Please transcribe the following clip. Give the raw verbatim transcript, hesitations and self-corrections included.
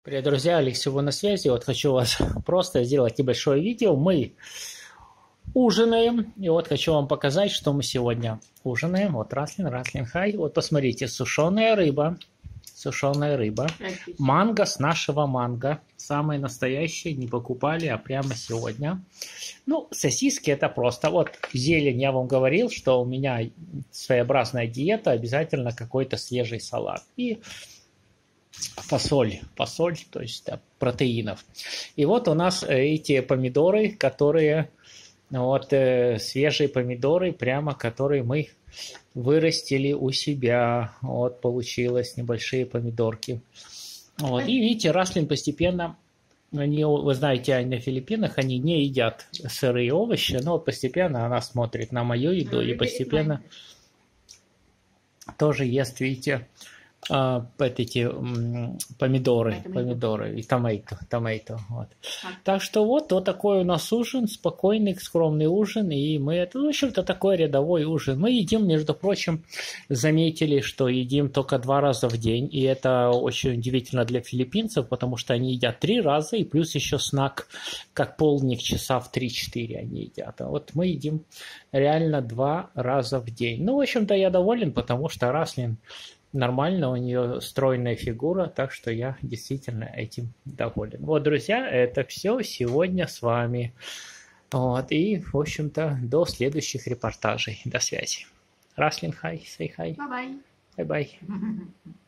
Привет, друзья, Алексей на связи. Вот хочу вас просто сделать небольшое видео. Мы ужинаем, и вот хочу вам показать, что мы сегодня ужинаем. Вот раслин, раслин хай. Вот посмотрите, сушеная рыба, сушеная рыба, манго с нашего манго, самые настоящие, не покупали, а прямо сегодня. Ну, сосиски это просто. Вот зелень, я вам говорил, что у меня своеобразная диета, обязательно какой-то свежий салат. И фасоль, фасоль, то есть да, протеинов. И вот у нас эти помидоры, которые, вот э, свежие помидоры, прямо которые мы вырастили у себя. Вот получилось небольшие помидорки. Вот. И видите, раслин постепенно, они, вы знаете, на Филиппинах они не едят сырые овощи, но вот постепенно она смотрит на мою еду и постепенно тоже ест, видите, Uh, эти um, помидоры, tomato. помидоры и томейто, томейто, вот. А. Так что вот, вот такой у нас ужин, спокойный, скромный ужин, и мы, это, в общем-то, такой рядовой ужин. Мы едим, между прочим, заметили, что едим только два раза в день, и это очень удивительно для филиппинцев, потому что они едят три раза, и плюс еще снак, как полдник, часа в три-четыре они едят. А вот мы едим реально два раза в день. Ну, в общем-то, я доволен, потому что раслин нормально, у нее стройная фигура, так что я действительно этим доволен. Вот, друзья, это все сегодня с вами. Вот, и, в общем-то, до следующих репортажей. До связи. Раслин хай, say hi. Bye-bye. Bye-bye.